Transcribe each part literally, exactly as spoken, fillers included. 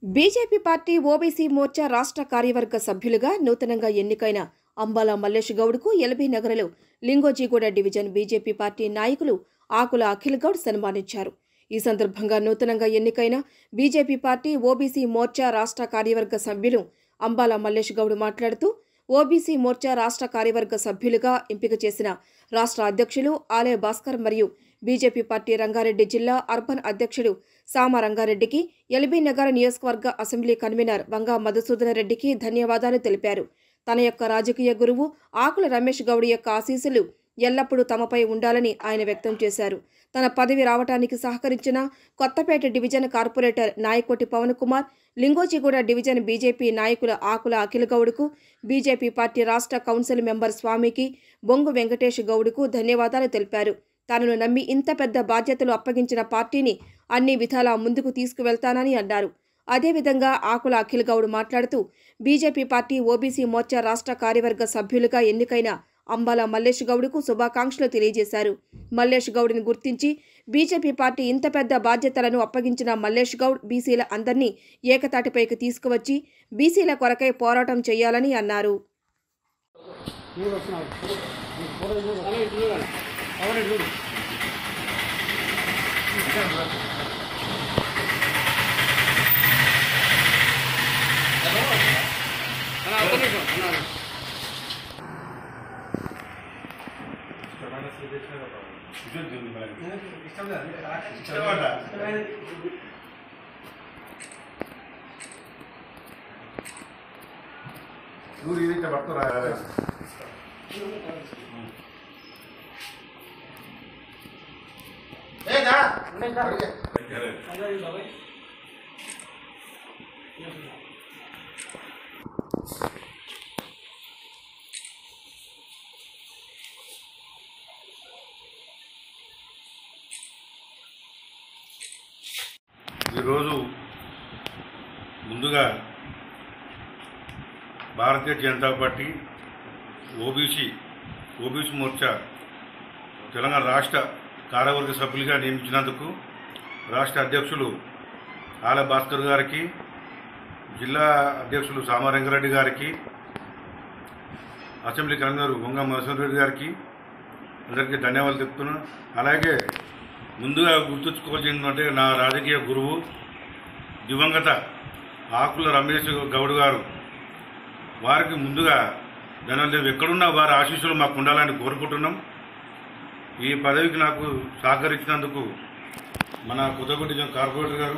BJP party OBC Morcha రాష్ట్ర కార్యవర్గ సభ్యులుగా నూతనంగా ఎన్నికైన అంబాల మల్లేష్ గౌడ్కు ఎల్బీ నగర్లో లింగోజీగూడ డివిజన్ బీజేపీ పార్టీ నాయకులు ఆకుల అఖిల్ గౌడ్ సన్మానించారు. ఈ సందర్భంగా నూతనంగా ఎన్నికైన బీజేపీ పార్టీ ఓబీసీ మోర్చా రాష్ట్ర కార్యవర్గ సభ్యులు అంబాల మల్లేష్ గౌడ్ మాట్లాడుతూ ఓబీసీ మోర్చా రాష్ట్ర కార్యవర్గ సభ్యులుగా ఎంపిక చేసిన రాష్ట్ర అధ్యక్షులు ఆలయ భాస్కర్ మరియు బీజేపీ పార్టీ రంగారెడ్డి జిల్లా అర్బన్ అధ్యక్షుడు సామ రంగారెడ్డికి, ఎల్బీ నగర్ నియోజకవర్గ అసెంబ్లీ కన్వీనర్ వంగా మధుసూదన్ రెడ్డికి ధన్యవాదాలు తెలిపారు. తన యొక్క రాజకీయ గురువు ఆకుల రమేష్ గౌడ్ యొక్క ఆశీస్సులు ఎల్లప్పుడూ తమపై ఉండాలని ఆయన వ్యక్తం చేశారు. తన పదవి రావటానికి సహకరించిన Kothapet division corporator Nayakoti Pavan Kumar, Lingojiguda division BJP నాయకుల ఆకుల అఖిల్ గౌడ్కు, బీజేపీ పార్టీ రాష్ట్ర కౌన్సిల్ మెంబర్ స్వామికి, బొంగు వెంకటేష్ గౌడ్కు ధన్యవాదాలు తెలిపారు. తనను నమ్మి ఇంత పెద్ద బాధ్యతలు అప్పగించిన పార్టీని అన్ని విధాలా ముందుకు తీసుకువెళ్తానని అన్నారు. అదేవిధంగా ఆకుల అఖిల్ గౌడ్ మాట్లాడుతూ బీజేపీ పార్టీ ఓబీసీ మోర్చా రాష్ట్ర కార్యవర్గ సభ్యులుగా ఎన్నికైన అంబాల మల్లేష్ గౌడ్కు శుభాకాంక్షలు తెలియజేశారు. మల్లేష్ గౌడ్ని గుర్తించి బీజేపీ పార్టీ ఇంత పెద్ద బాధ్యతలను అప్పగించిన మల్లేష్ గౌడ్ బీసీల అందరినీ ఏకతాటిపైకి తీసుకువచ్చి బీసీల కొరకై పోరాటం చేయాలని అన్నారు. ఈరోజు ముందుగా Bharatiya Janata party OBC OBC Morcha Telangana రాష్ట్ర కార్యవర్గ సభ్యులుగా నియమించినందుకు రాష్ట్ర అధ్యక్షులు ఆలయ భాస్కర్ గారికి, జిల్లా అధ్యక్షులు సామారంగారెడ్డి గారికి, అసెంబ్లీ కన్వీనర్ వంగ మధుసూదన్ రెడ్డి గారికి అందరికీ ధన్యవాదాలు చెప్తున్నాను. అలాగే ముందుగా గుర్తుంచుకోవాల్సిందంటే నా రాజకీయ గురువు దివంగత ఆకుల రమేష్ గౌడ్ గారు, వారికి ముందుగా ధన్యవాదాలు. ఎక్కడున్నా వారి ఆశీస్సులు మాకు ఉండాలని కోరుకుంటున్నాం. ఈ పదవికి నాకు సహకరించినందుకు మన కొత్తపేట డివిజన్ కార్పొరేటర్ గారు,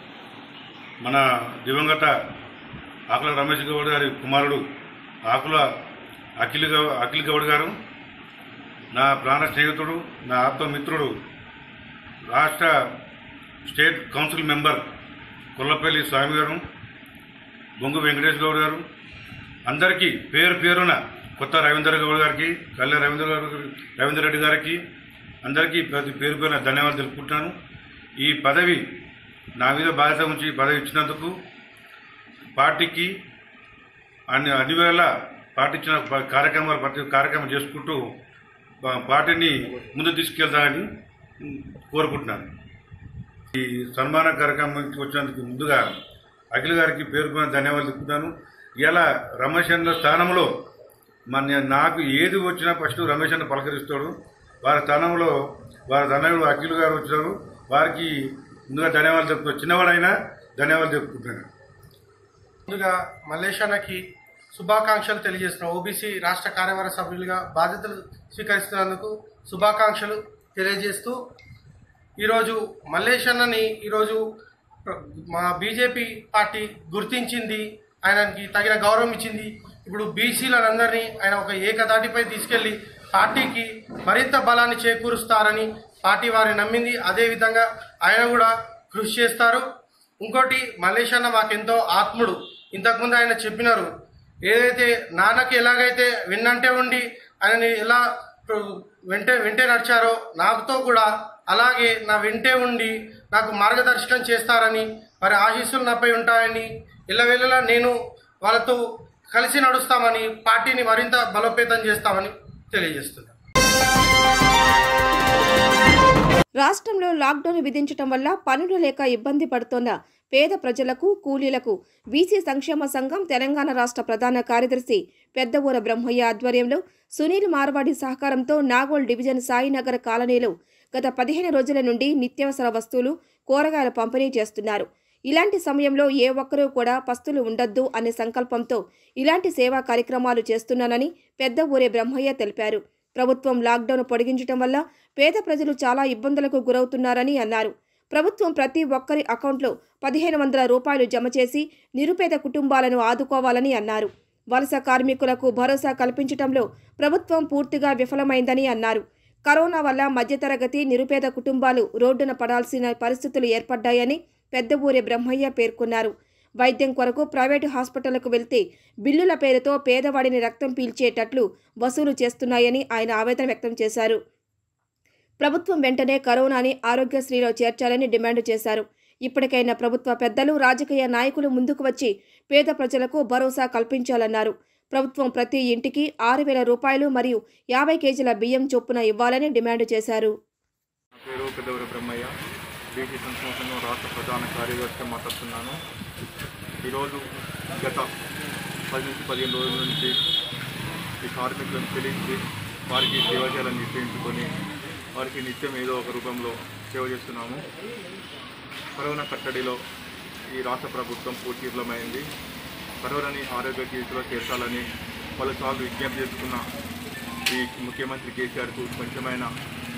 మన దివంగత ఆకుల రమేష్ గౌడ్ గారి కుమారుడు ఆకుల అఖిల్ అఖిల్ గౌడ్ గారు, నా ప్రాణ స్నేహితుడు, నా ఆత్మమిత్రుడు, రాష్ట్ర state council member Kollapalli Swami గారు, బొంగు వెంకటేష్ గౌడ్ గారు, అందరికీ పేరు పేరున కొత్త రవీందర్ గౌడ్ గారికి, కళ్యాణ రవీంద్ర గారు రవీందర్ రెడ్డి గారికి అందరికీ ప్రతి పేరు పేరున ధన్యవాదాలు తెలుపుకుంటున్నాను. ఈ పదవి నా మీద బాధ్యత ఉంచి పదవి ఇచ్చినందుకు పార్టీకి అన్ని అన్ని వేళ పార్టీ ఇచ్చిన కార్యక్రమాలు ప్రతి కార్యక్రమం చేసుకుంటూ పార్టీని ముందు తీసుకెళ్తానని కోరుకుంటున్నాను. ఈ సన్మాన కార్యక్రమానికి వచ్చినందుకు ముందుగా అఖిల్ గారికి పేరు పేరున ధన్యవాదాలు తెలుపుతున్నాను. ఇలా రమేష్ అన్న స్థానంలో మన నాకు ఏది వచ్చినా ఫస్ట్ రమేష్ అన్న పలకరిస్తాడు. వారి స్థానంలో వారి ధనయుడు అఖిల్ గారు వచ్చారు. వారికి ముందుగా ధన్యవాదాలు చెప్తున్నాను. చిన్నవాడైనా ధన్యవాదాలు చెప్పుకుంటున్నాను. ముందుగా మల్లేష్ అన్నకి శుభాకాంక్షలు తెలియజేస్తున్నాం. ఓబీసీ రాష్ట్ర కార్యవర్గ సభ్యులుగా బాధ్యతలు స్వీకరిస్తున్నందుకు శుభాకాంక్షలు తెలియజేస్తూ, ఈరోజు మల్లేష్ అన్నని ఈరోజు మా బీజేపీ పార్టీ గుర్తించింది, ఆయనకి తగిన గౌరవం ఇచ్చింది. ఇప్పుడు బీసీలందరినీ ఆయన ఒక ఏకదాటిపై తీసుకెళ్లి పార్టీకి మరింత బలాన్ని చేకూరుస్తారని పార్టీ వారిని నమ్మింది. అదేవిధంగా ఆయన కూడా కృషి చేస్తారు. ఇంకోటి, మల్లేష్ అన్న మాకెంతో ఆత్ముడు. ఇంతకుముందు ఆయన చెప్పినారు, ఏదైతే నాన్నకి ఎలాగైతే వెన్నంటే ఉండి ఆయనని ఎలా వెంటే వెంటే నడిచారో నాకుతో కూడా అలాగే నా వెంటే ఉండి నాకు మార్గదర్శనం చేస్తారని, వారి ఆశీస్సులు నాపై ఉంటాయని, ఇళ్ళవేళలా నేను వాళ్ళతో కలిసి నడుస్తామని, పార్టీని మరింత బలోపేతం చేస్తామని తెలియజేస్తున్నాను. రాష్ట్రంలో లాక్డౌన్ విధించటం వల్ల పనులు లేక ఇబ్బంది పడుతోన్న పేద ప్రజలకు కూలీలకు బీసీ సంక్షేమ సంఘం తెలంగాణ రాష్ట్ర ప్రధాన కార్యదర్శి పెద్దవూర బ్రహ్మయ్య ఆధ్వర్యంలో సునీల్ మార్వాడి సహకారంతో నాగోల్ డివిజన్ సాయినగర్ కాలనీలో గత పదిహేను రోజుల నుండి నిత్యావసర వస్తువులు కూరగాయల పంపిణీ చేస్తున్నారు. ఇలాంటి సమయంలో ఏ ఒక్కరూ కూడా పస్తులు ఉండొద్దు అనే సంకల్పంతో ఇలాంటి సేవా కార్యక్రమాలు చేస్తున్నానని పెద్దవూరే బ్రహ్మయ్య తెలిపారు. ప్రభుత్వం లాక్డౌన్ పొడిగించడం వల్ల పేద ప్రజలు చాలా ఇబ్బందులకు గురవుతున్నారని అన్నారు. ప్రభుత్వం ప్రతి ఒక్కరి అకౌంట్లో పదిహేను వందల రూపాయలు జమ చేసి నిరుపేద కుటుంబాలను ఆదుకోవాలని అన్నారు. వలస కార్మికులకు భరోసా కల్పించడంలో ప్రభుత్వం పూర్తిగా విఫలమైందని అన్నారు. కరోనా వల్ల మధ్యతరగతి నిరుపేద కుటుంబాలు రోడ్డున పడాల్సిన పరిస్థితులు ఏర్పడ్డాయని పెద్దవూరే బ్రహ్మయ్య పేర్కొన్నారు. వైద్యం కొరకు ప్రైవేటు హాస్పిటళ్లకు వెళ్తే బిల్లుల పేరుతో పేదవాడిని రక్తం పీల్చేటట్లు వసూలు చేస్తున్నాయని ఆయన ఆవేదన వ్యక్తం చేశారు. ప్రభుత్వం వెంటనే కరోనాని ఆరోగ్యశ్రీలో చేర్చాలని డిమాండ్ చేశారు. ఇప్పటికైనా ప్రభుత్వ పెద్దలు, రాజకీయ నాయకులు ముందుకు వచ్చి పేద ప్రజలకు భరోసా కల్పించాలన్నారు. ప్రభుత్వం ప్రతి ఇంటికి ఆరు వేల రూపాయలు మరియు యాభై కేజీల బియ్యం చొప్పున ఇవ్వాలని డిమాండ్ చేశారు. పేరు పెద్దవూరి బ్రహ్మయ్య, బీసీ సంక్షేమ సంఘం రాష్ట్ర ప్రధాన కార్యదర్శిగా మాట్లాడుతున్నాను. ఈరోజు గత పది నుంచి పదిహేను రోజుల నుంచి ఈ కార్మికులను పిలిచి వారికి సేవ చేయాలని నిశ్చయించుకొని వారికి నిత్యం ఏదో ఒక రూపంలో సేవ చేస్తున్నాము. కరోనా కట్టడిలో ఈ రాష్ట్ర ప్రభుత్వం పూర్తి విఫలమైంది. కరోనాని ఆరోగ్య కేసులో చేర్చాలని పలుసార్లు విజ్ఞప్తి చేసుకున్న ఈ ముఖ్యమంత్రి కేసీఆర్కు కొంచెమైనా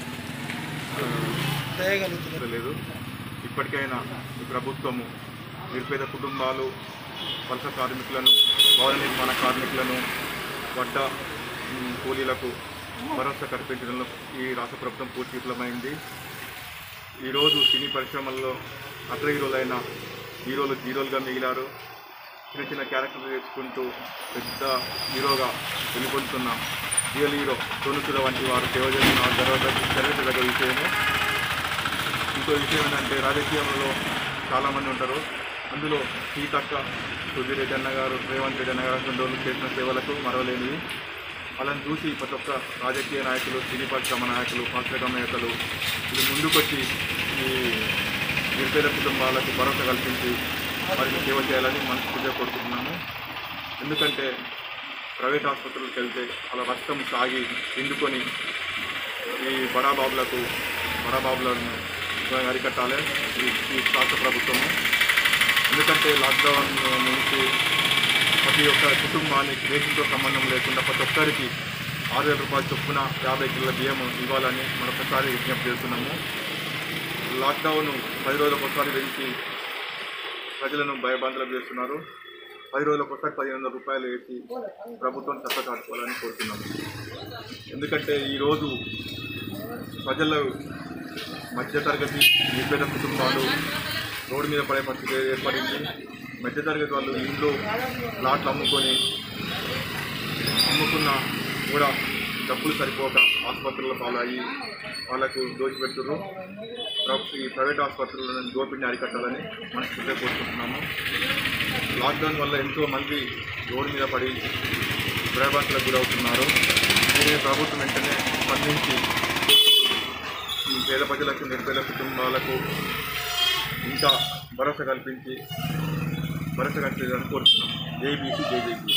లేదు. ఇప్పటికైనా ఈ ప్రభుత్వము నిరుపేద కుటుంబాలు, వలస కార్మికులను, భవన నిర్మాణ కార్మికులను, వడ్డ కూలీలకు భరోసా కల్పించడంలో ఈ రాష్ట్ర ప్రభుత్వం పూర్తి విఫలమైంది. ఈరోజు సినీ పరిశ్రమల్లో అగ్ర హీరోలైన హీరోలు జీరోలుగా మిగిలారు. చిన్న చిన్న క్యారెక్టర్లు చేసుకుంటూ పెద్ద హీరోగా వెలుగొందుతున్న రియల్ హీరో సోనుసుర వంటి వారు సేవ చేస్తున్న గర్వదగ్గ విషయము. ఇంకో విషయం ఏంటంటే రాజకీయంలో చాలామంది ఉంటారు. అందులో సీతక్క, సుధీర్ రెడ్డి అన్న గారు, రేవంత్ రెడ్డి అన్న గారు రెండు చేసిన సేవలకు మరవలేనివి. వాళ్ళని చూసి ప్రతి ఒక్క రాజకీయ నాయకులు, సినీ పరిశ్రమ నాయకులు, పాత్రికా నేతలు ఇది ముందుకొచ్చి ఈ నిరుపేద కుటుంబాలకు భరోసా కల్పించి వారికి సేవ చేయాలని మనస్ఫూర్తిగా కోరుకుంటున్నాము. ఎందుకంటే ప్రైవేట్ ఆసుపత్రులకు వెళ్తే అలా రక్తం సాగి పిండుకొని ఈ బడాబాబులకు బడాబాబులను అరికట్టాలి ఈ రాష్ట్ర ప్రభుత్వము. ఎందుకంటే లాక్డౌన్ నుంచి ప్రతి ఒక్క కుటుంబానికి రేషన్తో సంబంధం లేకుండా ప్రతి ఒక్కరికి ఆరు వేల రూపాయల చొప్పున యాభై కిలోల బియ్యం ఇవ్వాలని మరొకసారి విజ్ఞప్తి చేస్తున్నాము. లాక్డౌన్ పది రోజులకు ఒకసారి పెంచి ప్రజలను భయభ్రాంతులకు చేస్తున్నారు. పది రోజులకు ఒకసారి పదిహేను వందల రూపాయలు వేసి ప్రభుత్వం చక్క కాచుకోవాలని కోరుతున్నాము. ఎందుకంటే ఈరోజు ప్రజల మధ్యతరగతి నిరుపేద కుటుంబాలు రోడ్డు మీద పడే పరిస్థితి ఏర్పడింది. మధ్యతరగతి వాళ్ళు ఇంట్లో ప్లాట్లు అమ్ముకొని అమ్ముకున్న కూడా డబ్బులు సరిపోక ఆసుపత్రుల పాలయ్యి వాళ్ళకు దోచిపెడుతున్నారు. ఈ ప్రైవేట్ ఆసుపత్రులను దోపిడిని అరికట్టాలని మనస్ఫూర్తిగా కోరుకుంటున్నాము. లాక్డౌన్ వల్ల ఎంతో మంది రోడ్డు మీద పడి భయభ్రాంతులకు గురవుతున్నారు. దీనిని ప్రభుత్వం వెంటనే స్పందించి ఈ పేద ప్రజలకు, నిరుపేద కుటుంబాలకు ఇంకా భరోసా కల్పించి భరోసా కల్పించాలని కోరుతున్నాం. JBC JJP.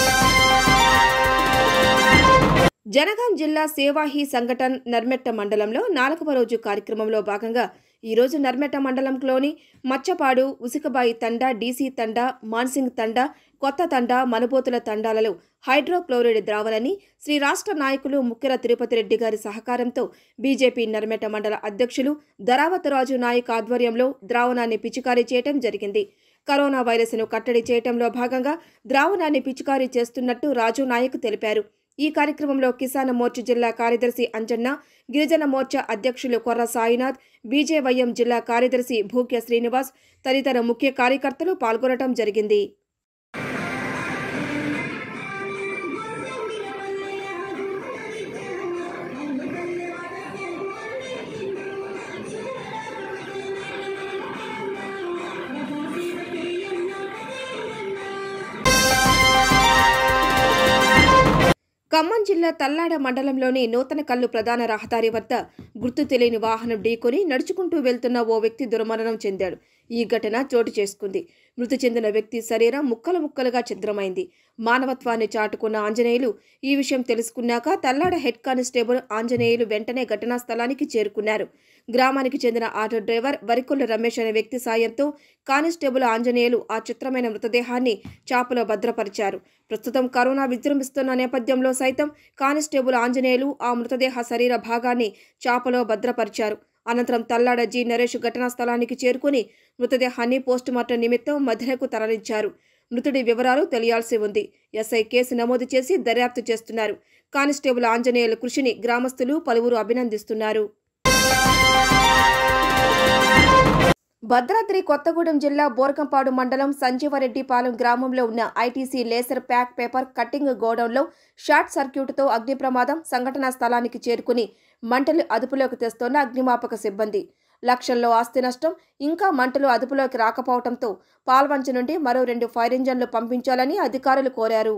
జనగాం జిల్లా సేవాహి సంఘటన్ నర్మెట్ట మండలంలో నాలుగవ రోజు కార్యక్రమంలో భాగంగా ఈరోజు నర్మెట్ట మండలంలోని మచ్చపాడు, ఉసికబాయి తండా, డీసీ తండా, మాన్సింగ్ తండా, కొత్త తండా, మనుబోతుల తండాలలో హైడ్రోక్లోరైడ్ ద్రావణాన్ని శ్రీ రాష్ట్ర నాయకులు ముక్కెర తిరుపతి రెడ్డి గారి సహకారంతో బీజేపీ నర్మెట్ట మండల అధ్యక్షులు ధరావతరాజు నాయక్ ఆధ్వర్యంలో ద్రావణాన్ని పిచికారీ చేయడం జరిగింది. కరోనా వైరస్ను కట్టడి చేయడంలో భాగంగా ద్రావణాన్ని పిచికారీ చేస్తున్నట్టు రాజు నాయక్ తెలిపారు. ఈ కార్యక్రమంలో కిసాన్ మోర్చా జిల్లా కార్యదర్శి అంజన్న, గిరిజన మోర్చా అధ్యక్షులు కొర్ర సాయినాథ్, బీజేవైఎం జిల్లా కార్యదర్శి భూక్య శ్రీనివాస్ తదితర ముఖ్య కార్యకర్తలు పాల్గొనడం జరిగింది. ఖమ్మం జిల్లా తల్లాడ మండలంలోని నూతన కల్లు ప్రధాన రహదారి వద్ద గుర్తు తెలియని వాహనం ఢీకొని నడుచుకుంటూ వెళ్తున్న ఓ వ్యక్తి దుర్మరణం చెందాడు. ఈ ఘటన చోటు చేసుకుంది. మృతి చెందిన వ్యక్తి శరీరం ముక్కలు ముక్కలుగా ఛిద్రమైంది. మానవత్వాన్ని చాటుకున్న ఆంజనేయులు ఈ విషయం తెలుసుకున్నాక తల్లాడ హెడ్ కానిస్టేబుల్ ఆంజనేయులు వెంటనే ఘటనా స్థలానికి చేరుకున్నారు. గ్రామానికి చెందిన ఆటో డ్రైవర్ వరికొల్ల రమేష్ అనే వ్యక్తి సాయంతో కానిస్టేబుల్ ఆంజనేయులు ఆ చిత్రమైన మృతదేహాన్ని చాపలో భద్రపరిచారు. ప్రస్తుతం కరోనా విజృంభిస్తున్న నేపథ్యంలో సైతం కానిస్టేబుల్ ఆంజనేయులు ఆ మృతదేహ శరీర భాగాన్ని చాపలో భద్రపరిచారు. అనంతరం తల్లాడ జి నరేష్ ఘటనా స్థలానికి చేరుకుని మృతదేహాన్ని పోస్టుమార్టం నిమిత్తం మధిరకు తరలించారు. మృతుడి వివరాలు తెలియాల్సి ఉంది. ఎస్ఐ కేసు నమోదు చేసి దర్యాప్తు చేస్తున్నారు. కానిస్టేబుల్ ఆంజనేయుల కృషిని గ్రామస్తులు పలువురు అభినందిస్తున్నారు. భద్రాద్రి కొత్తగూడెం జిల్లా బోర్గంపాడు మండలం సంజీవరెడ్డిపాలెం గ్రామంలో ఉన్న ITC laser pack paper cutting గోడౌన్లో షార్ట్ సర్క్యూట్తో అగ్ని ప్రమాదం. సంఘటనా స్థలానికి చేరుకుని మంటలు అదుపులోకి తెస్తోన్న అగ్నిమాపక సిబ్బంది. లక్షల్లో ఆస్తి నష్టం. ఇంకా మంటలు అదుపులోకి రాకపోవడంతో పాల్వంచ నుండి మరో రెండు ఫైర్ ఇంజన్లు పంపించాలని అధికారులు కోరారు.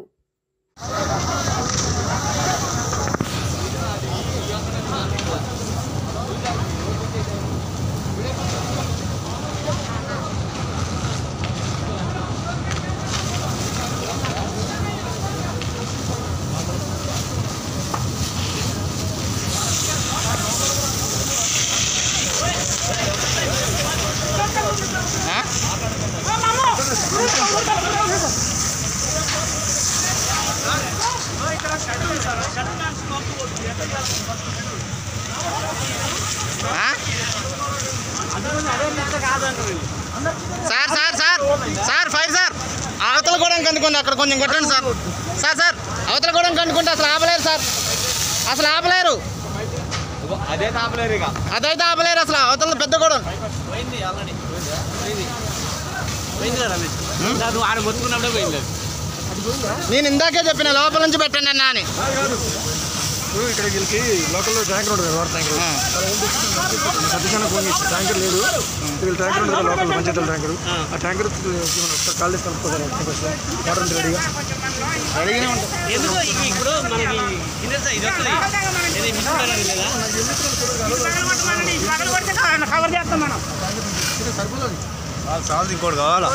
Sir sir sir sir fire sir అవతల కూడా కనుక్కోండి, అక్కడ కొంచెం కొట్టండి సార్. సార్ సార్ అవతల కూడా కనుక్కుంటే అసలు ఆపలేరు సార్, అసలు ఆపలేరు, అదైతే ఆపలేరు, ఇక అదైతే ఆపలేరు అసలు. అవతల పెద్ద కూడా నేను ఇందాకే చెప్పిన లోపల నుంచి పెట్టండి అన్నా అని. ఇక్కడ వీళ్ళకి లోకల్లో ట్యాంకర్ ఉంటుంది కదా, వాటర్ ట్యాంకర్. సతీశాన ఫోన్ చేసి ట్యాంకర్ లేదు, వీళ్ళు ట్యాంకర్ ఉంటుంది కదా లోకల్ పంచాయతీల ట్యాంకర్. ఆ ట్యాంకర్ కాల్ చేసి కలుపుకోవాలి. వాటర్ ఉంటుంది రెడీగా రెడీగానే ఉంటుంది. ఇంకోటి కావాలా?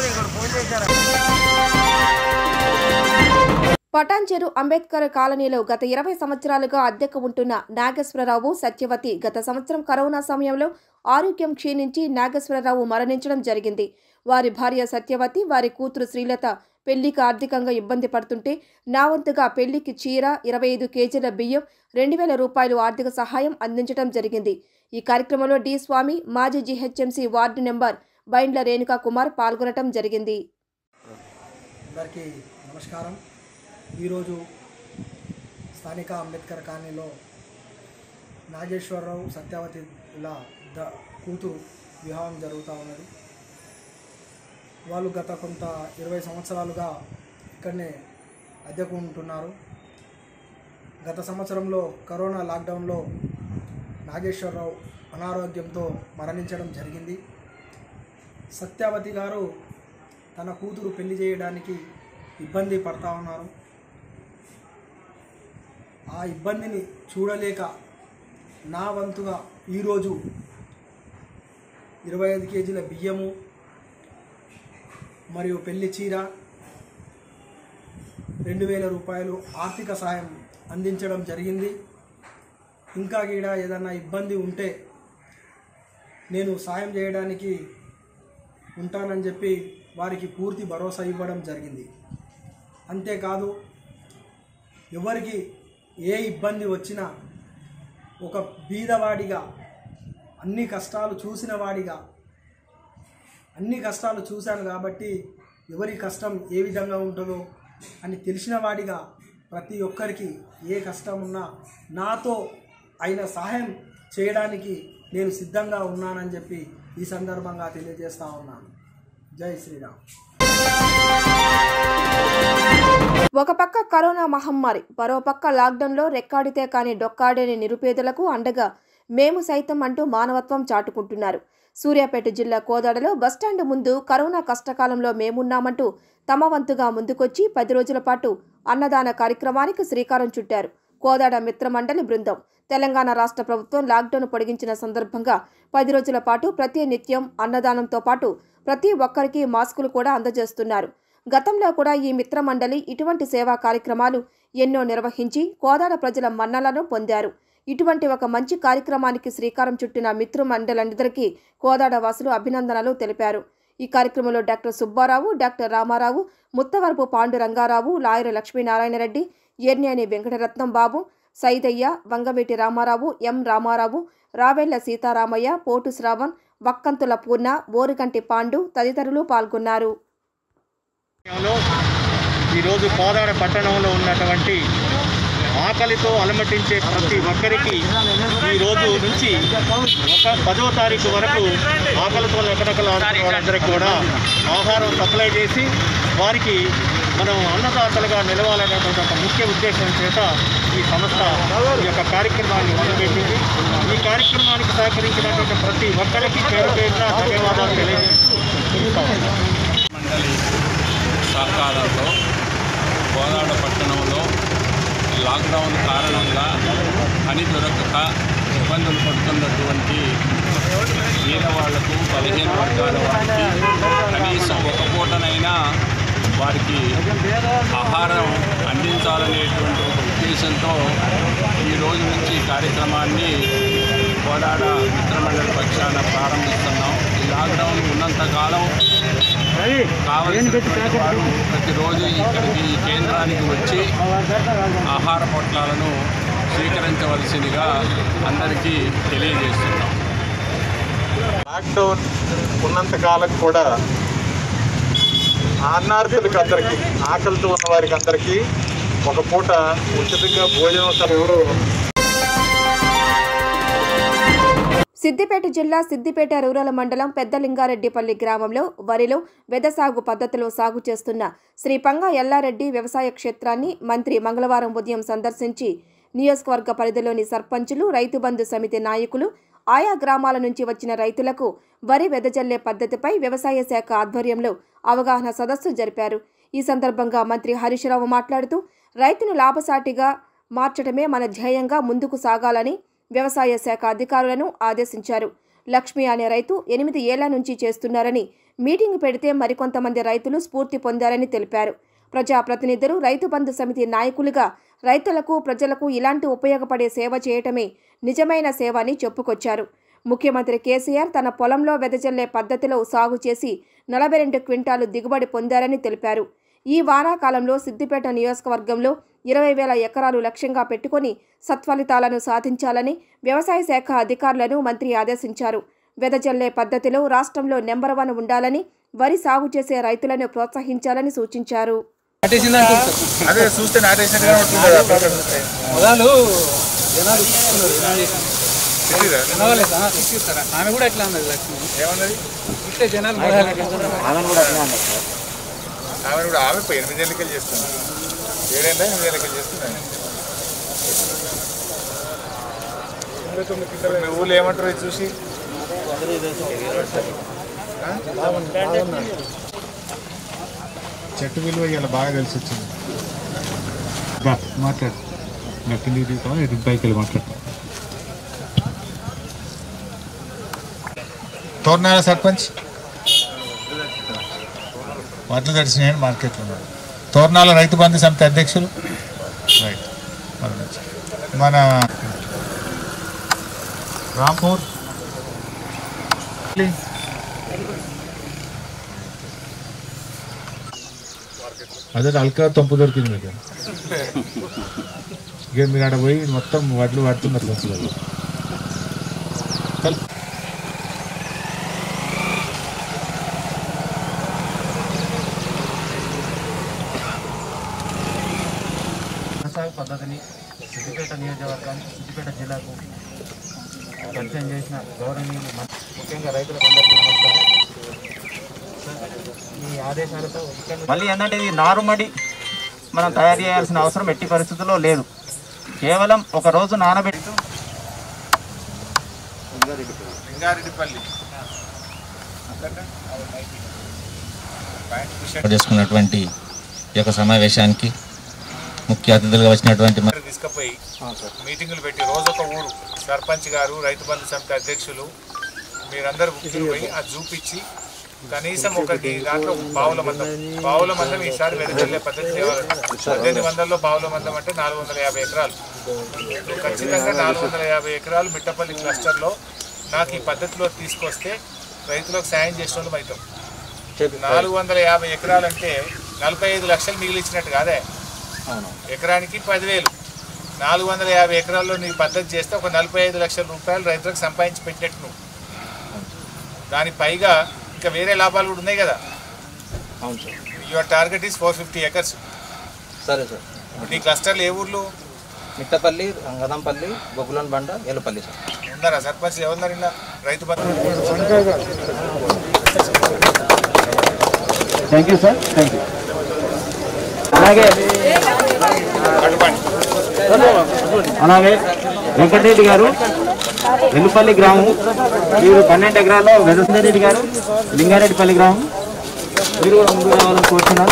పటాన్చెరు అంబేద్కర్ కాలనీలో గత ఇరవై సంవత్సరాలుగా అద్దెకు ఉంటున్న నాగేశ్వరరావు, సత్యవతి గత సంవత్సరం కరోనా సమయంలో ఆరోగ్యం క్షీణించి నాగేశ్వరరావు మరణించడం జరిగింది. వారి భార్య సత్యవతి, వారి కూతురు శ్రీలత పెళ్లికి ఆర్థికంగా ఇబ్బంది పడుతుంటే నా వంతుగా పెళ్లికి చీర, ఇరవై ఐదు కేజీల బియ్యం, రెండు వేల రూపాయలు ఆర్థిక సహాయం అందించడం జరిగింది. ఈ కార్యక్రమంలో డి స్వామి, మాజీ GHMC ward number Baindla Renuka Kumar పాల్గొనడం జరిగింది. అందరికీ నమస్కారం. ఈరోజు స్థానిక అంబేద్కర్ కాలనీలో నాగేశ్వరరావు, సత్యవతిల ద కూతురు వివాహం జరుగుతూ ఉన్నది. వాళ్ళు గత కొంత ఇరవై సంవత్సరాలుగా ఇక్కడనే అద్దెకు ఉంటున్నారు. గత సంవత్సరంలో కరోనా లాక్డౌన్లో నాగేశ్వరరావు అనారోగ్యంతో మరణించడం జరిగింది. సత్యవతి గారు తన కూతురు పెళ్లి చేయడానికి ఇబ్బంది పడతా ఉన్నారు. ఆ ఇబ్బందిని చూడలేక నా వంతుగా ఈరోజు ఇరవై ఐదు కేజీల బియ్యము మరియు పెళ్లి చీర, రెండు వేల రూపాయలు ఆర్థిక సాయం అందించడం జరిగింది. ఇంకా గీడ ఏదన్నా ఇబ్బంది ఉంటే నేను సాయం చేయడానికి ఉంటానని చెప్పి వారికి పూర్తి భరోసా ఇవ్వడం జరిగింది. అంతేకాదు, ఎవరికి ఏ ఇబ్బంది వచ్చినా ఒక బీదవాడిగా, అన్ని కష్టాలు చూసిన వాడిగా, అన్ని కష్టాలు చూశాను కాబట్టి ఎవరి కష్టం ఏ విధంగా ఉంటుందో అని తెలిసిన వాడిగా ప్రతి ఒక్కరికి ఏ కష్టం ఉన్నా నాతో అయిన సహాయం చేయడానికి నేను సిద్ధంగా ఉన్నానని చెప్పి ఈ సందర్భంగా తెలియజేస్తా ఉన్నాను. జై శ్రీరామ్. ఒక పక్క కరోనా మహమ్మారి, మరో పక్క లాక్డౌన్లో రెక్కాడితే కానీ డొక్కాడని నిరుపేదలకు అండగా మేము సైతం అంటూ మానవత్వం చాటుకుంటున్నారు. సూర్యాపేట జిల్లా కోదాడలో బస్టాండ్ ముందు కరోనా కష్టకాలంలో మేమున్నామంటూ తమ వంతుగా ముందుకొచ్చి పది రోజుల పాటు అన్నదాన కార్యక్రమానికి శ్రీకారం చుట్టారు కోదాడ మిత్రమండలి బృందం. తెలంగాణ రాష్ట్ర ప్రభుత్వం లాక్డౌన్ పొడిగించిన సందర్భంగా పది రోజుల పాటు ప్రతి నిత్యం అన్నదానంతో పాటు ప్రతి ఒక్కరికి మాస్కులు కూడా అందజేస్తున్నారు. గతంలో కూడా ఈ మిత్రమండలి ఇటువంటి సేవా కార్యక్రమాలు ఎన్నో నిర్వహించి కోదాడ ప్రజల మన్నలను పొందారు. ఇటువంటి ఒక మంచి కార్యక్రమానికి శ్రీకారం చుట్టిన మిత్రమండలందరికీ కోదాడ వాసులు అభినందనలు తెలిపారు. ఈ కార్యక్రమంలో doctor Subbarao, doctor Ramarao, Muttavarapu Pandurangarao, lawyer Lakshminarayanareddy, Erneni Venkataratnam Babu, Saidaiah, Vangaveti Ramarao, M Ramarao, Ravella Seetharamaiah, Potu Shravan, వక్కంతుల పూర్ణ, బోరుగంటి పాండు తదితరులు పాల్గొన్నారు. ఈరోజు కోదాడ పట్టణంలో ఉన్నటువంటి ఆకలితో అలమటించే ప్రతి ఒక్కరికి ఈ రోజు నుంచి ఒక పదో తారీఖు వరకు ఆకలితో ఎక్కడెక్కలాడుతున్న వాళ్ళందరికీ కూడా ఆహారం సప్లై చేసి వారికి మనం అన్నదాతలుగా నిలవాలనేటువంటి ఒక ముఖ్య ఉద్దేశం చేత ఈ సంస్థ ఈ యొక్క కార్యక్రమాన్ని మొదలుపెట్టింది. ఈ కార్యక్రమానికి సహకరించినటువంటి ప్రతి ఒక్కరికి పేరు పేరున ధన్యవాదాలు తెలియజేస్తూ మండలి సహకారంలో కోదాడ పట్టణంలో లాక్డౌన్ కారణంగా పని దొరకక ఇబ్బందులు పడుతున్నటువంటి పేదవాళ్లకు, బలహీన వర్గాల వారికి కనీసం ఒక పూటనైనా వారికి ఆహారం అందించాలనేటువంటి ఒక ఉద్దేశంతో ఈ రోజు నుంచి కార్యక్రమాన్ని కోదాడ మిత్రమండలి పక్షాన ప్రారంభిస్తున్నాం. ఈ లాక్డౌన్ ఉన్నంతకాలం కావలసినటువంటి వారు ప్రతిరోజు ఇక్కడికి ఈ కేంద్రానికి వచ్చి ఆహార పొట్లాలను స్వీకరించవలసిందిగా అందరికీ తెలియజేస్తున్నాం. లాక్డౌన్ ఉన్నంతకాలం కూడా అన్నార్థులకు అందరికీ, ఆకలితో ఉన్న వారికి అందరికీ ఒక పూట ఉచితంగా భోజనం ఎవరు. సిద్దిపేట జిల్లా సిద్దిపేట రూరల్ మండలం పెద్దలింగారెడ్డిపల్లి గ్రామంలో వరిలో వెదసాగు పద్ధతిలో సాగు చేస్తున్న శ్రీ పంగా ఎల్లారెడ్డి వ్యవసాయ క్షేత్రాన్ని మంత్రి మంగళవారం ఉదయం సందర్శించి నియోజకవర్గ పరిధిలోని సర్పంచులు, రైతు బంధు సమితి నాయకులు, ఆయా గ్రామాల నుంచి వచ్చిన రైతులకు వరి వెదజల్లే పద్ధతిపై వ్యవసాయ శాఖ ఆధ్వర్యంలో అవగాహన సదస్సు జరిపారు. ఈ సందర్భంగా మంత్రి హరీష్ రావు మాట్లాడుతూ రైతును లాభసాటిగా మార్చడమే మన ధ్యేయంగా ముందుకు సాగాలని వ్యవసాయ శాఖ అధికారులను ఆదేశించారు. లక్ష్మి అనే రైతు ఎనిమిది ఏళ్ల నుంచి చేస్తున్నారని, మీటింగ్ పెడితే మరికొంతమంది రైతులు స్ఫూర్తి పొందారని తెలిపారు. ప్రజాప్రతినిధులు, రైతు బంధు సమితి నాయకులుగా రైతులకు, ప్రజలకు ఇలాంటి ఉపయోగపడే సేవ చేయటమే నిజమైన సేవ అని చెప్పుకొచ్చారు. ముఖ్యమంత్రి కేసీఆర్ తన పొలంలో వెదజల్లే పద్ధతిలో సాగు చేసి నలభై రెండు క్వింటాలు దిగుబడి పొందారని తెలిపారు. ఈ వానాకాలంలో సిద్దిపేట నియోజకవర్గంలో ఇరవై వేల ఎకరాలు లక్ష్యంగా పెట్టుకుని సత్ఫలితాలను సాధించాలని వ్యవసాయ శాఖ అధికారులను మంత్రి ఆదేశించారు. వెదజల్లే పద్ధతిలో రాష్ట్రంలో నెంబర్ వన్ ఉండాలని, వరి సాగు చేసే రైతులను ప్రోత్సహించాలని సూచించారు. ఆమె కూడా ఎట్లా అన్నది లక్ష్మి ఏమన్నది ఇట్లే జనాలు ఆమె కూడా ఆమె ఎనిమిది ఎన్నికలు చేస్తుంది ఏడైందా ఎనిమిది ఎన్నికలు చేస్తున్నాను. మీ ఊళ్ళో ఏమంటారు చూసి చెట్టు విలువ ఇలా బాగా తెలిసి వచ్చింది. మాట్లాడు నా కిందికి దిగుతావా ఇది బైక్ వెళ్ళి మాట్లాడు. తోర్నాల సర్పంచ్ వడ్లు తడిసినాయని మార్కెట్లో ఉన్నారు. తోర్నాల రైతు బంధు సమితి అధ్యక్షులు రైట్ మన రాంపూర్ అదే అల్కా తొంపు దొరికింది మీకు. ఇక మీరు ఆడ పోయి మొత్తం వడ్లు పడుతున్నారు కొంచెం. వ్యవసాయ పద్ధతిని సిద్దిపేట నియోజకవర్గానికి, సిద్దిపేట జిల్లాకు పరిచయం చేసిన గౌరవనీయులు, ముఖ్యంగా రైతులకు అందరికీ నమస్కారం. ఈ ఆదేశాలతో మళ్ళీ ఏంటంటే ఇది నారుమడి మనం తయారు చేయాల్సిన అవసరం ఎట్టి పరిస్థితుల్లో లేదు. కేవలం ఒక రోజు నానబెట్టి లింగారెడ్డిపల్లి చేసుకున్నటువంటి ఈ యొక్క సమావేశానికి ముఖ్య అతిథులుగా వచ్చినటువంటి తీసుకుపోయి మీటింగులు పెట్టి రోజొక ఊరు సర్పంచ్ గారు రైతు బంధు సమితి అధ్యక్షులు మీరందరూ పోయి అది చూపించి కనీసం ఒకటి దాంట్లో బావుల మందం బావుల మందం ఈసారి వెదజల్లే పద్ధతి తేవాలంటే పద్దెనిమిది వందల్లో బావుల మందం అంటే నాలుగు వందల యాభై ఎకరాలు ఖచ్చితంగా నాలుగు వందల యాభై ఎకరాలు మిట్టపల్లి క్లస్టర్లో నాకు ఈ పద్ధతిలో తీసుకొస్తే రైతులకు సాయం చేసిన వాళ్ళం అవుతాం. నాలుగు వందల యాభై ఎకరాలు అంటే నలభై ఐదు లక్షలు మిగిలిచ్చినట్టు కాదే, ఎకరానికి పదివేలు. నాలుగు వందల యాభై ఎకరాల్లో నీ పద్ధతి చేస్తే ఒక నలభై ఐదు లక్షల రూపాయలు రైతులకు సంపాదించి పెట్టినట్టు నువ్వు. దాని పైగా ఇంకా వేరే లాభాలు కూడా ఉన్నాయి కదా. అవును sir. Your target is four fifty acres. సరే సార్. నీ క్లస్టర్లు ఏ ఊర్లు? మిట్టపల్లి, రంగదంపల్లి, బొగ్గులోని బండ, ఎల్లపల్లి సార్. ఉన్నారా సర్పంచ్ ఎవరున్నారు ఇలా Rythu Bandhu? Thank you sir, thank you. అలాగే అలాగే వెంకటరెడ్డి గారు ఎల్లుపల్లి గ్రామం, మీరు పన్నెండు ఎకరాల్లో వెంకటరెడ్డి గారు లింగారెడ్డిపల్లి గ్రామం, మీరు కూడా ముందుకు రావాలని కోరుతున్నాను.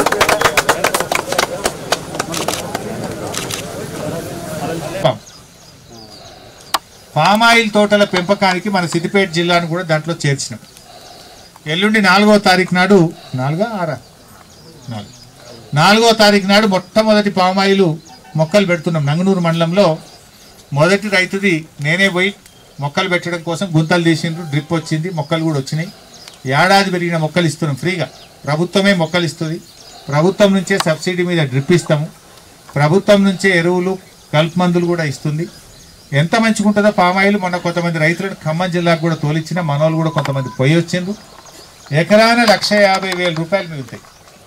పామాయిల్ తోటల పెంపకానికి మన సిద్దిపేట జిల్లాను కూడా దాంట్లో చేర్చినాం. ఎల్లుండి నాలుగో తారీఖు నాడు నాలుగో ఆరా నాలుగు నాలుగో తారీఖు నాడు మొట్టమొదటి పామాయిలు మొక్కలు పెడుతున్నాం. నంగనూరు మండలంలో మొదటి రైతుది నేనే పోయి మొక్కలు పెట్టడం కోసం గుంతలు తీసిండ్రు, డ్రిప్ వచ్చింది, మొక్కలు కూడా వచ్చినాయి. ఏడాది పెరిగిన మొక్కలు ఇస్తున్నాం ఫ్రీగా. ప్రభుత్వమే మొక్కలు ఇస్తుంది, ప్రభుత్వం నుంచే సబ్సిడీ మీద డ్రిప్ ఇస్తాము, ప్రభుత్వం నుంచే ఎరువులు కలుపు మందులు కూడా ఇస్తుంది. ఎంత మంచిగా ఉంటుందో పామాయిల్. మొన్న కొంతమంది రైతులను ఖమ్మం జిల్లాకు కూడా తోలిచ్చిన మనోళ్ళు కూడా కొంతమంది పోయి వచ్చిండ్రు. ఎకరాన లక్ష యాభై వేల రూపాయలు మిగులుతాయి.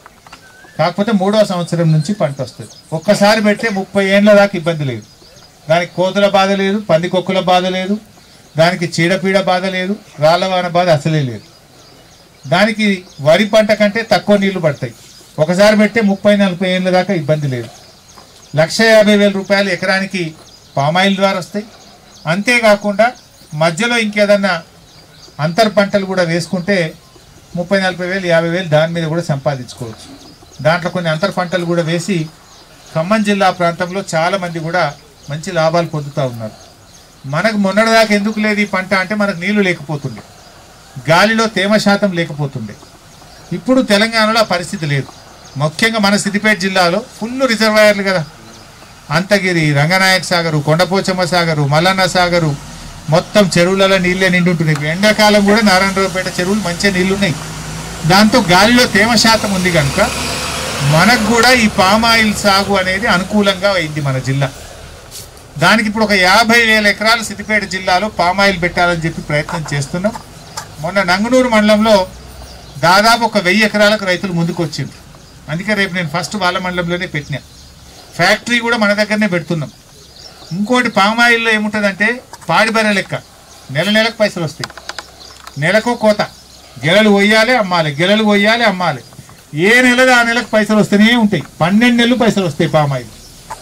కాకపోతే మూడో సంవత్సరం నుంచి పంట వస్తుంది. ఒక్కసారి పెడితే ముప్పై ఏళ్ళ దాకా ఇబ్బంది లేదు. దానికి కోతుల బాధ లేదు, పందికొక్కుల బాధ లేదు, దానికి చీడపీడ బాధ లేదు, రాళ్ళవాన బాధ అసలే లేదు. దానికి వరి పంట కంటే తక్కువ నీళ్లు పడతాయి. ఒకసారి పెడితే ముప్పై నలభై ఏళ్ళ దాకా ఇబ్బంది లేదు. లక్ష యాభై వేల రూపాయలు ఎకరానికి పామాయిల్ ద్వారా వస్తాయి. అంతేకాకుండా మధ్యలో ఇంకేదన్నా అంతర్ పంటలు కూడా వేసుకుంటే ముప్పై నలభై వేలు యాభై వేలు దాని మీద కూడా సంపాదించుకోవచ్చు. దాంట్లో కొన్ని అంతర్ పంటలు కూడా వేసి ఖమ్మం జిల్లా ప్రాంతంలో చాలామంది కూడా మంచి లాభాలు పొందుతూ ఉన్నారు. మనకు మొన్నటిదాకా ఎందుకు లేదు ఈ పంట అంటే మనకు నీళ్లు లేకపోతుండే, గాలిలో తేమ శాతం లేకపోతుండే. ఇప్పుడు తెలంగాణలో ఆ పరిస్థితి లేదు. ముఖ్యంగా మన సిద్దిపేట జిల్లాలో ఫుల్ రిజర్వాయర్లు కదా, అంతగిరి, రంగనాయక సాగరు, కొండపోచమ్మ సాగరు, మల్లన్న సాగరు, మొత్తం చెరువులలో నీళ్ళే నిండి ఉంటున్నాయి. ఎండాకాలం కూడా నారాయణరావుపేట చెరువులు మంచిగా నీళ్ళు ఉన్నాయి. దాంతో గాలిలో తేమ శాతం ఉంది కనుక మనకు కూడా ఈ పామాయిల్ సాగు అనేది అనుకూలంగా అయింది మన జిల్లా. దానికి ఇప్పుడు ఒక యాభై వేల ఎకరాలు సిద్దిపేట జిల్లాలో పామాయిల్ పెట్టాలని చెప్పి ప్రయత్నం చేస్తున్నాం. మొన్న నంగనూరు మండలంలో దాదాపు ఒక వెయ్యి ఎకరాలకు రైతులు ముందుకు వచ్చింది. అందుకే రేపు నేను ఫస్ట్ వాళ్ళ మండలంలోనే పెట్టినా. ఫ్యాక్టరీ కూడా మన దగ్గరనే పెడుతున్నాం. ఇంకోటి పామాయిల్లో ఏముంటుందంటే పాడి బర్రె లెక్క నెల నెలకు పైసలు వస్తాయి. నెలకు కోత, గెలలు కొయ్యాలి అమ్మాలి, గెలలు కొయ్యాలి అమ్మాలి. ఏ నెలది ఆ నెలకు పైసలు వస్తూనే ఉంటాయి. పన్నెండు నెలలు పైసలు వస్తాయి పామాయిల్.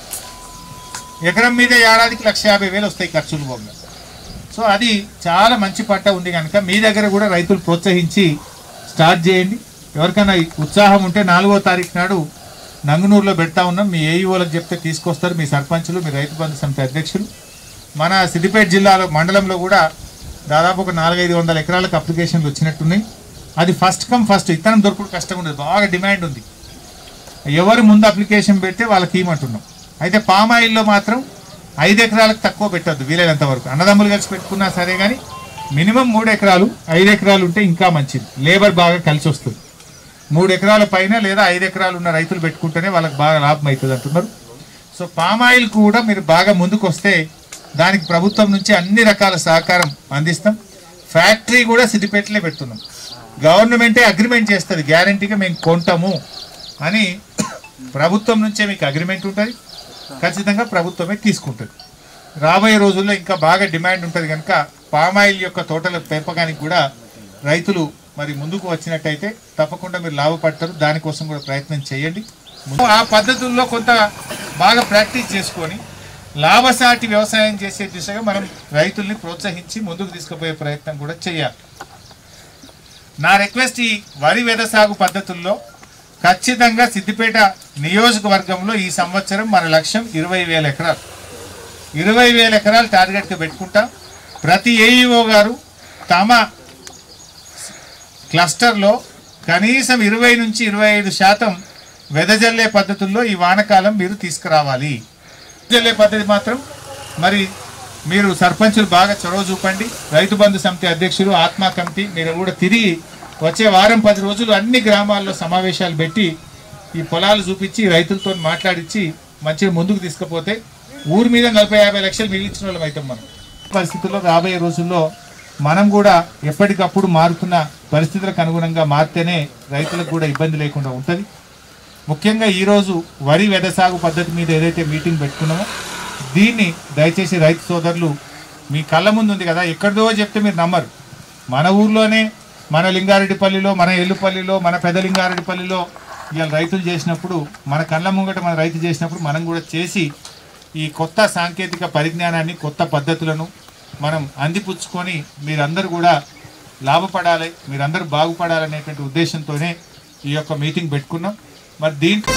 ఎకరం మీద ఏడాదికి లక్ష యాభై వేలు వస్తాయి ఖర్చులు పోగా. సో అది చాలా మంచి పంట ఉంది కనుక మీ దగ్గర కూడా రైతులు ప్రోత్సహించి స్టార్ట్ చేయండి. ఎవరికైనా ఉత్సాహం ఉంటే నాలుగో తారీఖు నాడు నంగనూరులో పెడతా ఉన్నాం. మీ ఏఈఓలకు చెప్తే తీసుకొస్తారు, మీ సర్పంచులు, మీ రైతు బంధు సమితి అధ్యక్షులు. మన సిద్దిపేట జిల్లాలో మండలంలో కూడా దాదాపు ఒక నాలుగైదు వందల ఎకరాలకు అప్లికేషన్లు వచ్చినట్టున్నాయి. అది ఫస్ట్ కమ్ ఫస్ట్, ఇత్తనం దొరకడం కష్టంగా ఉండదు, బాగా డిమాండ్ ఉంది. ఎవరు ముందు అప్లికేషన్ పెడితే వాళ్ళకి ఇవ్వమంటున్నాం. అయితే పామాయిల్లో మాత్రం ఐదు ఎకరాలకు తక్కువ పెట్టద్దు వీలైనంత వరకు. అన్నదమ్ములు కలిసి పెట్టుకున్నా సరే కానీ మినిమం మూడు ఎకరాలు ఐదు ఎకరాలు ఉంటే ఇంకా మంచిది, లేబర్ బాగా కలిసి వస్తుంది. మూడు ఎకరాల పైన లేదా ఐదు ఎకరాలు ఉన్న రైతులు పెట్టుకుంటేనే వాళ్ళకి బాగా లాభం అవుతుంది అంటున్నారు. సో పామాయిల్ కూడా మీరు బాగా ముందుకు వస్తే దానికి ప్రభుత్వం నుంచి అన్ని రకాల సహకారం అందిస్తాం. ఫ్యాక్టరీ కూడా సిద్దిపేటలే పెడుతున్నాం. గవర్నమెంటే అగ్రిమెంట్ చేస్తుంది, గ్యారంటీగా మేము కొంటాము అని ప్రభుత్వం నుంచే మీకు అగ్రిమెంట్ ఉంటుంది. ఖచ్చితంగా ప్రభుత్వమే తీసుకుంటుంది. రాబోయే రోజుల్లో ఇంకా బాగా డిమాండ్ ఉంటుంది కనుక పామాయిల్ యొక్క తోటల పెంపకానికి కూడా రైతులు మరి ముందుకు వచ్చినట్టయితే తప్పకుండా మీరు లాభపడతారు. దానికోసం కూడా ప్రయత్నం చేయండి. ఆ పద్ధతుల్లో కొంత బాగా ప్రాక్టీస్ చేసుకొని లాభసాటి వ్యవసాయం చేసే దిశగా మనం రైతుల్ని ప్రోత్సహించి ముందుకు తీసుకుపోయే ప్రయత్నం కూడా చేయాలి. నా రిక్వెస్ట్, ఈ వరి వెద సాగు పద్ధతుల్లో ఖచ్చితంగా సిద్దిపేట నియోజకవర్గంలో ఈ సంవత్సరం మన లక్ష్యం ఇరవై వేల ఎకరాలు ఇరవై వేల ఎకరాలు టార్గెట్గా పెట్టుకుంటాం. ప్రతి ఏఈఓ గారు తమ క్లస్టర్లో కనీసం ఇరవై నుంచి ఇరవై ఐదు శాతం వెదజల్లే పద్ధతుల్లో ఈ వానకాలం మీరు తీసుకురావాలి. వెదజల్లే పద్ధతి మాత్రం మరి మీరు సర్పంచులు బాగా చొరవ చూపండి. రైతు బంధు సమితి అధ్యక్షులు ఆత్మా కమిటీ మీరు కూడా తిరిగి వచ్చే వారం పది రోజులు అన్ని గ్రామాల్లో సమావేశాలు పెట్టి ఈ పొలాలు చూపించి రైతులతో మాట్లాడించి మంచిగా ముందుకు తీసుకుపోతే ఊరి మీద నలభై యాభై లక్షలు మిగిలించిన వాళ్ళం అవుతాం. మనం పరిస్థితుల్లో రాబోయే రోజుల్లో మనం కూడా ఎప్పటికప్పుడు మారుతున్న పరిస్థితులకు అనుగుణంగా మారితేనే రైతులకు కూడా ఇబ్బంది లేకుండా ఉంటుంది. ముఖ్యంగా ఈరోజు వరి వెద సాగు పద్ధతి మీద ఏదైతే మీటింగ్ పెట్టుకున్నామో దీన్ని దయచేసి రైతు సోదరులు మీ కళ్ళ ముందు ఉంది కదా, ఎక్కడిదో చెప్తే మీరు నమ్మరు. మన ఊర్లోనే మన లింగారెడ్డిపల్లిలో, మన ఎల్లుపల్లిలో, మన పెద్ద లింగారెడ్డిపల్లిలో ఇవాళ రైతులు చేసినప్పుడు, మన కళ్ళ ముంగట మన రైతు చేసినప్పుడు మనం కూడా చేసి ఈ కొత్త సాంకేతిక పరిజ్ఞానాన్ని, కొత్త పద్ధతులను మనం అందిపుచ్చుకొని మీరందరూ కూడా లాభపడాలి, మీరందరూ బాగుపడాలనేటువంటి ఉద్దేశంతోనే ఈ యొక్క మీటింగ్ పెట్టుకున్నాం. మరి దీంట్లో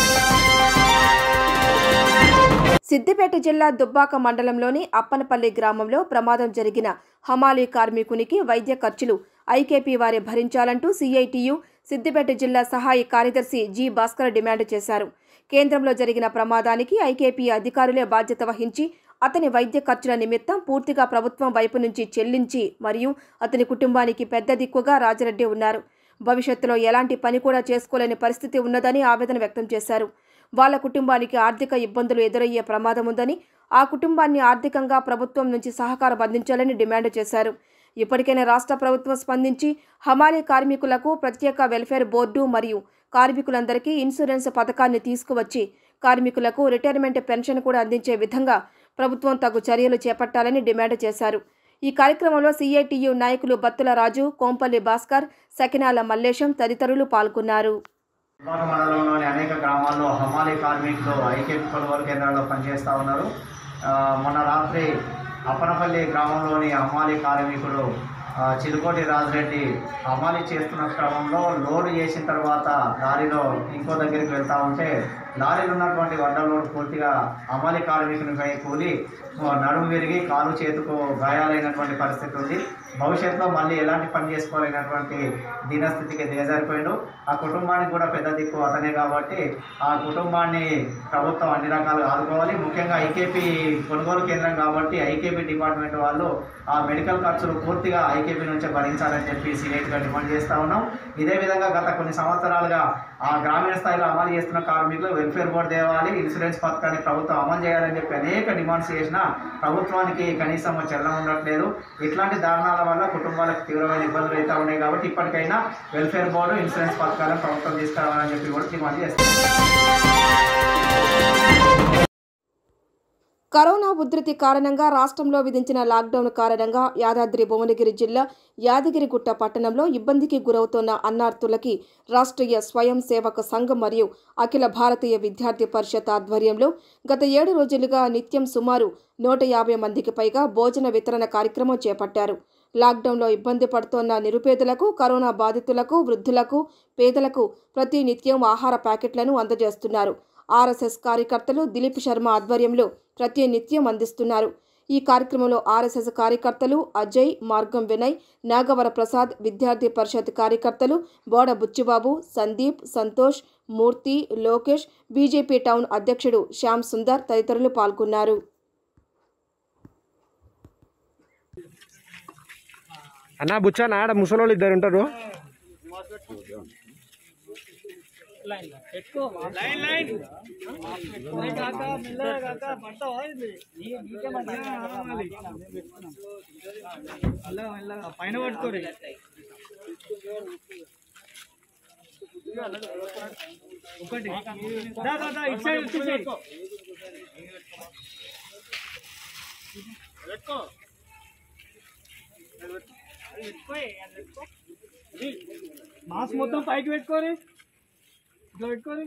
సిద్దిపేట జిల్లా దుబ్బాక మండలంలోని అప్పనపల్లి గ్రామంలో ప్రమాదం జరిగిన హమాలీ కార్మికునికి వైద్య ఖర్చులు ఐకేపీ వారే భరించాలంటూ సిఐటియు సిద్దిపేట జిల్లా సహాయ కార్యదర్శి జి భాస్కర్ డిమాండ్ చేశారు. కేంద్రంలో జరిగిన ప్రమాదానికి ఐకేపీ అధికారులే బాధ్యత వహించి అతని వైద్య ఖర్చుల నిమిత్తం పూర్తిగా ప్రభుత్వం వైపు నుంచి చెల్లించి మరియు అతని కుటుంబానికి పెద్ద దిక్కుగా రాజరెడ్డి ఉన్నారు. భవిష్యత్తులో ఎలాంటి పని కూడా చేసుకోలేని పరిస్థితి ఉన్నదని ఆవేదన వ్యక్తం చేశారు. వాళ్ళ కుటుంబానికి ఆర్థిక ఇబ్బందులు ఎదురయ్యే ప్రమాదం ఉందని, ఆ కుటుంబాన్ని ఆర్థికంగా ప్రభుత్వం నుంచి సహకారం అందించాలని డిమాండ్ చేశారు. ఇప్పటికైనా రాష్ట్ర ప్రభుత్వం స్పందించి హమాలీ కార్మికులకు ప్రత్యేక వెల్ఫేర్ బోర్డు మరియు కార్మికులందరికీ ఇన్సూరెన్స్ పథకాన్ని తీసుకువచ్చి కార్మికులకు రిటైర్మెంట్ పెన్షన్ కూడా అందించే విధంగా ప్రభుత్వం తగు చర్యలు చేపట్టాలని డిమాండ్ చేశారు. ఈ కార్యక్రమంలో సిఐటియు నాయకులు బత్తుల రాజు, కోంపల్లి భాస్కర్, సకినాల మల్లేశం తదితరులు పాల్గొన్నారు. దుబ్బాక మండలంలోని అనేక గ్రామాల్లో హమాలీ కార్మికులు ఐకేపీ కొనుగోలు కేంద్రాల్లో పనిచేస్తూ ఉన్నారు. మొన్న రాత్రి అప్పనపల్లి గ్రామంలోని హమాలీ కార్మికుడు చిలుకోటి రాజరెడ్డి హమాలీ చేస్తున్న క్రమంలో లోడు చేసిన తర్వాత లారీలో ఇంకో దగ్గరికి వెళ్తూ ఉంటే లారీలో ఉన్నటువంటి వడ్డ లోడు పూర్తిగా హమాలీ కార్మికునిపై కూలి నడుము విరిగి కాలు చేతుకు గాయాలైనటువంటి పరిస్థితి ఉంది. భవిష్యత్తులో మళ్ళీ ఎలాంటి పని చేసుకోలేనటువంటి దీనస్థితికి దిగజారిపోయాడు. ఆ కుటుంబానికి కూడా పెద్ద దిక్కు అతనే కాబట్టి ఆ కుటుంబాన్ని ప్రభుత్వం అన్ని రకాలుగా ఆదుకోవాలి. ముఖ్యంగా ఐకేపీ కొనుగోలు కేంద్రం కాబట్టి ఐకేపీ డిపార్ట్మెంట్ వాళ్ళు ఆ మెడికల్ ఖర్చులు పూర్తిగా ఐకేపీ నుంచే భరించాలని చెప్పి సీరియస్గా డిమాండ్ చేస్తూ ఉన్నాం. ఇదే విధంగా గత కొన్ని సంవత్సరాలుగా ఆ గ్రామీణ స్థాయిలో అమలు చేస్తున్న కార్మికులు వెల్ఫేర్ బోర్డు తేవాలి, ఇన్సూరెన్స్ పథకాన్ని ప్రభుత్వం అమలు చేయాలని చెప్పి అనేక డిమాండ్స్ చేసినా ప్రభుత్వానికి కనీసం చెల్లం ఉండట్లేదు. ఇట్లాంటి దారుణాల వల్ల కుటుంబాలకు తీవ్రమైన ఇబ్బందులు అయితే ఉన్నాయి కాబట్టి ఇప్పటికైనా వెల్ఫేర్ బోర్డు, ఇన్సూరెన్స్ పథకాలను ప్రభుత్వం తీసుకురావాలని చెప్పి కూడా డిమాండ్ చేస్తున్నారు. కరోనా ఉధృతి కారణంగా రాష్ట్రంలో విధించిన లాక్డౌన్ కారణంగా యాదాద్రి భువనగిరి జిల్లా యాదగిరిగుట్ట పట్టణంలో ఇబ్బందికి గురవుతున్న అన్నార్థులకి రాష్ట్రీయ స్వయం సేవక సంఘం మరియు అఖిల భారతీయ విద్యార్థి పరిషత్ ఆధ్వర్యంలో గత ఏడు రోజులుగా నిత్యం సుమారు నూట యాభై మందికి పైగా భోజన వితరణ కార్యక్రమం చేపట్టారు. లాక్డౌన్లో ఇబ్బంది పడుతోన్న నిరుపేదలకు, కరోనా బాధితులకు, వృద్ధులకు, పేదలకు ప్రతి నిత్యం ఆహార ప్యాకెట్లను అందజేస్తున్నారు. ఆర్ఎస్ఎస్ కార్యకర్తలు దిలీప్ శర్మ ఆధ్వర్యంలో ప్రతి నిత్యం అందిస్తున్నారు. ఈ కార్యక్రమంలో ఆర్ఎస్ఎస్ కార్యకర్తలు అజయ్, మార్గం వినయ్, నాగవర ప్రసాద్, విద్యార్థి పరిషత్ కార్యకర్తలు బోడ బుచ్చిబాబు, సందీప్, సంతోష్, మూర్తి, లోకేష్, బీజేపీ టౌన్ అధ్యక్షుడు శ్యామ్ సుందర్ తదితరులు పాల్గొన్నారు. అన్నా బుచ్చా నాడ ముసలోళ్ళు ఇద్దరు ఉంటారు. పైన పట్టుకోరు ఒకటి ఇటు సైడ్ మాస్క్ మొత్తం పైకి పెట్టుకోరి, ఇట్లా పెట్టుకోరి.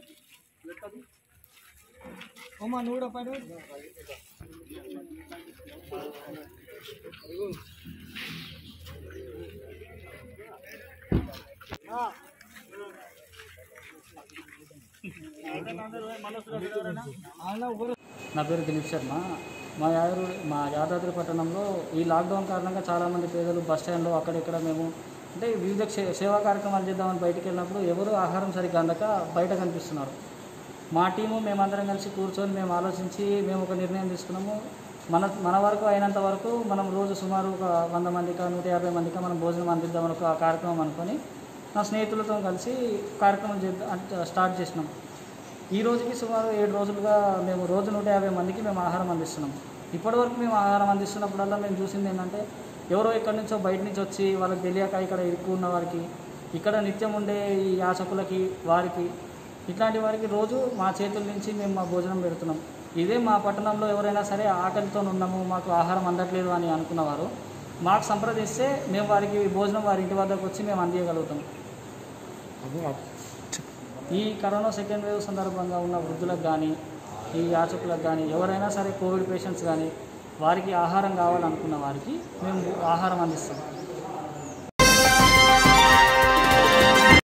అమ్మా నువ్వు కూడా పైన నా పేరు దిలీప్ శర్మ. మా యాదగిరి మా యాదాద్రి పట్టణంలో ఈ లాక్డౌన్ కారణంగా చాలామంది పేదలు బస్ స్టాండ్లో అక్కడిక్కడ మేము అంటే వివిధ సేవా కార్యక్రమాలు చేద్దామని బయటికి వెళ్ళినప్పుడు ఎవరు ఆహారం సరిగ్గా అందక బయట కనిపిస్తున్నారు. మా టీము మేమందరం కలిసి కూర్చొని మేము ఆలోచించి మేము ఒక నిర్ణయం తీసుకున్నాము. మన మన వరకు అయినంత వరకు మనం రోజు సుమారు ఒక వంద మందికి నూట యాభై మందికి మనం భోజనం అందిద్దామని ఒక కార్యక్రమం అనుకొని నా స్నేహితులతో కలిసి కార్యక్రమం చేద్దాం స్టార్ట్ చేసినాం. ఈ రోజుకి సుమారు ఏడు రోజులుగా మేము రోజు నూట యాభై మందికి మేము ఆహారం అందిస్తున్నాం. ఇప్పటివరకు మేము ఆహారం అందిస్తున్నప్పుడల్లా మేము చూసింది ఏంటంటే ఎవరో ఎక్కడి నుంచో బయట నుంచి వచ్చి వాళ్ళకి తెలియక ఇక్కడ ఎక్కువ ఉన్న వారికి ఇక్కడ నిత్యం ఉండే ఈ యాచకులకి వారికి ఇట్లాంటి వారికి రోజు మా చేతుల నుంచి మేము మా భోజనం పెడుతున్నాం. ఇదే మా పట్టణంలో ఎవరైనా సరే ఆకలితో ఉన్నాము మాకు ఆహారం అందట్లేదు అని అనుకున్నవారు మాకు సంప్రదిస్తే మేము వారికి భోజనం వారి ఇంటి వద్దకు వచ్చి మేము అందించగలుగుతాం. ఈ కరోనా సెకండ్ వేవ్ సందర్భంగా ఉన్న వృద్ధులకు కానీ ఈ యాచకులకు కానీ ఎవరైనా సరే కోవిడ్ పేషెంట్స్ కానీ వారికి ఆహారం కావాలనుకున్న వారికి మేము ఆహారం అందిస్తాం.